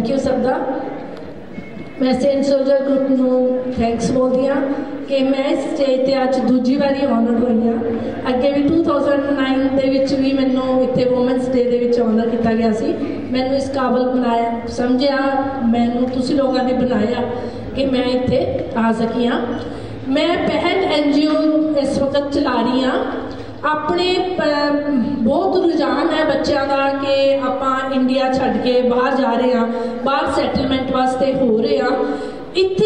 Thank you सब दा। मैं सेंट सोल्जर ग्रुप नूं थैंक्स बोलदी हाँ कि मैं इस स्टेज ते अज दूजी बारी ऑनर हुई हाँ। अगे भी 2009 दे विच भी मैनूं इत्थे वूमेंस डे दे विच ऑनर किया गया सी। मैनूं इस काबल बनाया समझिया, मैनूं तुसीं लोगों ने बनाया कि मैं इत्थे आ सकी हाँ। मैं पहल NGO इस वक्त चला रही हाँ। अपने बहुत रुझान है बच्चों का कि आप इंडिया छड्ड के बाहर जा रहे हैं, बाहर सैटलमेंट वास्ते हो रहे हैं। इत्थे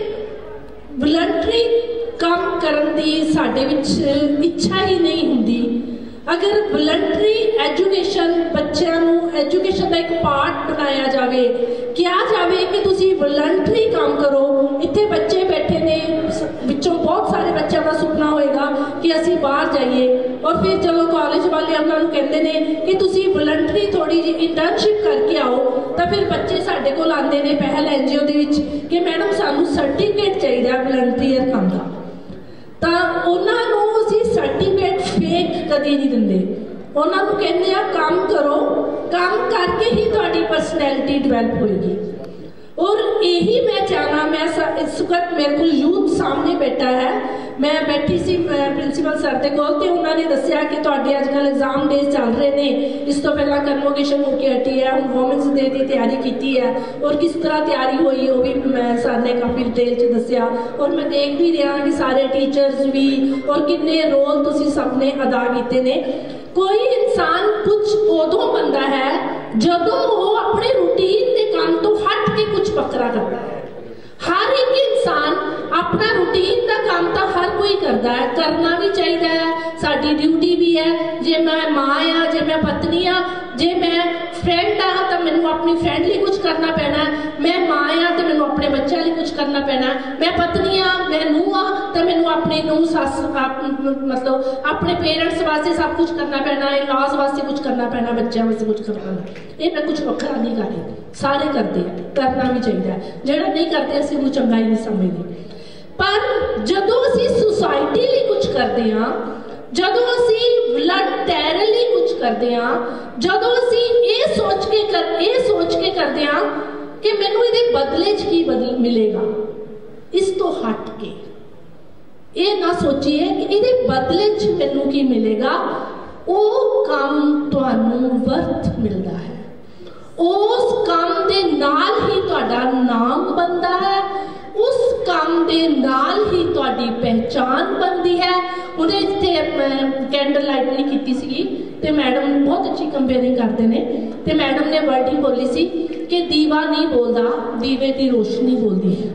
वलंटरी काम करन दी साडे विच इच्छा ही नहीं हुंदी। अगर वलंटरी एजुकेशन बच्चों नूं एजुकेशन का एक पार्ट बनाया जाए, किया जाए कि तुसी वलंटरी काम करो। इत्थे बच्चे बैठे ने, विचों बहुत सारे बच्चों का सुपना होएगा कि असी बाहर जाइए, और फिर चलो कॉलेज वाले उन्होंने कहते हैं कि तुसी वलंटरी थोड़ी जी इंटर्नशिप करके आओ, तो फिर बच्चे साडे कोल आंदे ने पहल NGO दे विच कि मैडम सानू सर्टिफिकेट चाहिए वलंटीयर काम का। तो उन्होंने असी सर्टिफिकेट फेक कभी नहीं देंगे। उन्होंने कहते हैं काम करो, काम करके ही थोड़ी पर्सनैलिटी डिवेलप होएगी। और यही मैं चाहना, मैं इस वक्त मेरे को यूथ सामने बैठा है, मैं बैठी सी प्रिंसीपल सर के कोल ते उन्होंने दसिया कि तुहाडे अजकल एग्जाम डेज चल रहे हैं, इस तो पहला कन्वोकेशन होके हटी है, हम वोमेंस डे की तैयारी की है, और किस तरह तैयारी हुई वो भी मैं सर ने काफ़ी डिटेल च दसिया। और मैं देख भी रहा कि सारे टीचर्स भी और कितने रोल तुसीं सब ने अदा किए ने। कोई इंसान कुछ उदों बनता है जदों वो अपने रूटीन के काम तो हट के कुछ बखरा करता है। हर एक इंसान अपना रूटीन का काम तो हर कोई करता है, करना भी चाहिए है, साडी ड्यूटी भी है। जे मैं माँ हाँ, जे मैं पत्नी हाँ, जे मैं फ्रेंड हाँ तो मैनू अपनी फ्रेंड लिए कुछ करना पैना है, मैं माँ हाँ तो मैनू अपने बच्चों लिए कुछ करना पैना है, मैं पत्नी हाँ, मैं नूह हाँ तो मैनू अपने नूह सस मतलब अपने पेरेंट्स वास्ते सब कुछ करना पैना है, लॉज वास्ते कुछ करना पैना, बच्चों वास्ते कुछ करना पैना। ये मैं कुछ वखरा नहीं कर रही, सारे करते हैं, करना भी चाहिए। जोड़ा नहीं करते असं उन्हें चंगा ही नहीं समझते। पर जदों असी सोसाइटी लिए कुछ करते हैं, जदों असी वलंटैरली कुछ करते हैं, जदों असी ये सोच के करते हैं कि मैनू इहदे बदले च की मिलेगा, इस तो हट के ये ना सोचिए कि इहदे बदले च मैनू की मिलेगा। वो काम तुहानू वर्थ मिलता है, उस काम दे नाल ही तुहाडा नाम बनता है, उस काम दे नाल ही तुहाडी पहचान बनती है। उन्हें इत्थे कैंडल लाइट नहीं की सी ते मैडम बहुत अच्छी कंपेयरिंग करते हैं, तो मैडम ने वर्डिंग बोली सी कि दीवा नहीं बोलता, दीवे की रोशनी बोलती है।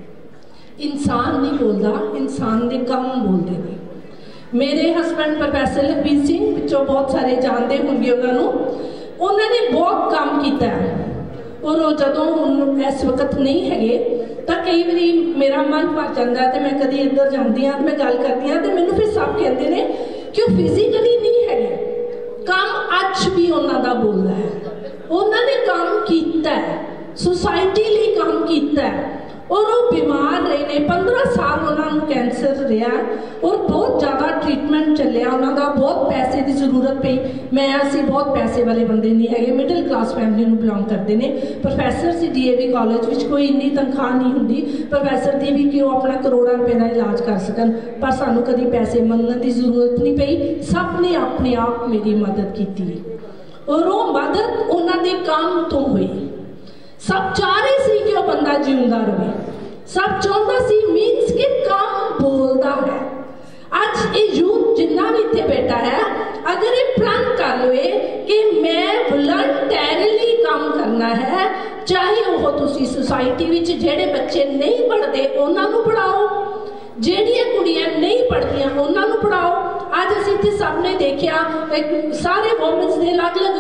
इंसान नहीं बोलता, इंसान के काम बोलते हैं। मेरे हसबैंड प्रोफैसर लखबीर सिंह पिछों बहुत सारे जानते होंगे उन्होंने बहुत काम किया है, और वो जदों इस वक्त नहीं है तो कई बारी मेरा मन भर जाता है, तो मैं कभी इधर जाती हाँ, मैं गल करती हाँ, तो मैनू फिर सब कहते हैं कि वो फिजिकली नहीं है, काम अज भी उन्होंने बोलता है। उन्होंने काम किया है, सोसाइटी लिए काम किया है, और वो बीमार रहे ने 15 साल उन्होंने कैंसर रहा, और बहुत ज़्यादा ट्रीटमेंट चलिया उन्होंने, बहुत पैसे की जरूरत पई। मैं असी बहुत पैसे वाले बंदे नहीं है, मिडल क्लास फैमिली में बिलोंग करते हैं। प्रोफैसर से DAV कॉलेज में कोई इन्नी तनख्वाह नहीं होंगी प्रोफैसर की भी कि वो अपना करोड़ों रुपए का इलाज कर सकन, पर सानू कभी पैसे मंगने की जरूरत नहीं पई। सब ने अपने आप मेरी मदद की, और वो मदद उन्होंने काम तो हुई। सब चाह रहे सी कि वह बंदा जिंदा रहे, सब चाहता सी मीन्स कि काम बोलता है। आज ये यूथ जिन्ना भी इतने बैठा है, अगर ये प्रण कर लो कि मैं वलंटैरली काम करना है, चाहे वह तुसी सोसाइटी में जेड़े बच्चे नहीं पढ़ते उन्होंने पढ़ाओ, जेड़ियां कुड़ियां नहीं पढ़दियां उन्होंने पढ़ाओ। आज असीं इत्थे सब ने देखिया सारे वोमेंस के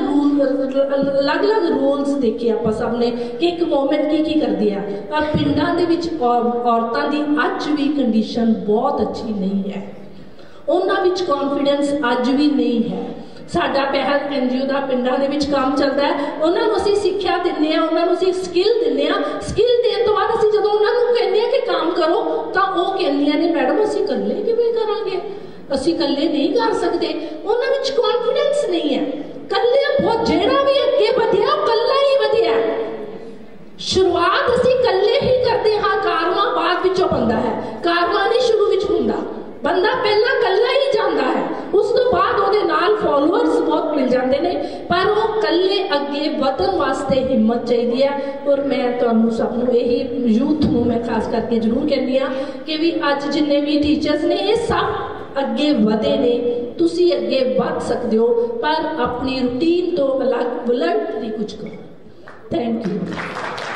अलग अलग रूल्स देखे आपां सब ने कि एक वोमेन की करती है, पर पिंडां दे विच औरतां दी अज भी कंडीशन बहुत अच्छी नहीं है, उन्हां विच कॉन्फिडेंस अज भी नहीं है। साडा पहल NGO का पिंडां दे विच काम चलता है, उन्होंने असीं सिक्ख्या दिंदे आ, उन्होंने असीं स्किल दिंदे आ। स्किल देण तो बाद असीं जदों उन्होंने कहंदे आ कि काम करो तो वो कहंदियां ने मैडम असीं कल्ले किवें करांगे, असीं कल्ले नहीं कर सकते। उन्हां विच कॉन्फिडेंस नहीं है, कल्ले बहुत जेड़ा भी अगे वधिया कल्ला ही वधिया, ਵਿੱਚੋਂ ਬੰਦਾ ਹੈ। ਕਾਰਵਾਂ ਨਹੀਂ ਸ਼ੁਰੂ ਵਿੱਚ ਹੁੰਦਾ, ਬੰਦਾ ਪਹਿਲਾਂ ਇਕੱਲਾ ਹੀ ਜਾਂਦਾ ਹੈ, ਉਸ ਤੋਂ ਬਾਅਦ ਉਹਦੇ ਨਾਲ ਫੋਲੋਅਰਸ ਬਹੁਤ ਮਿਲ ਜਾਂਦੇ ਨੇ, ਪਰ ਉਹ ਇਕੱਲੇ ਅੱਗੇ ਵਧਣ ਵਾਸਤੇ ਹਿੰਮਤ ਚਾਹੀਦੀ ਹੈ। ਔਰ ਮੈਂ ਤੁਹਾਨੂੰ ਸਭ ਨੂੰ ਇਹੀ ਯੂਥ ਨੂੰ ਮੈਂ ਖਾਸ ਕਰਕੇ ਜ਼ਰੂਰ ਕਹਿੰਦੀ ਹਾਂ ਕਿ ਵੀ ਅੱਜ ਜਿੰਨੇ ਵੀ ਟੀਚਰਸ ਨੇ ਇਹ ਸਭ ਅੱਗੇ ਵਧੇ ਨੇ, ਤੁਸੀਂ ਅੱਗੇ ਵਧ ਸਕਦੇ ਹੋ, ਪਰ ਆਪਣੀ ਰੂਟੀਨ ਤੋਂ ਅਲੱਗ ਉਲਟ ਨਹੀਂ ਕੁਝ ਕਰੋ। Thank you.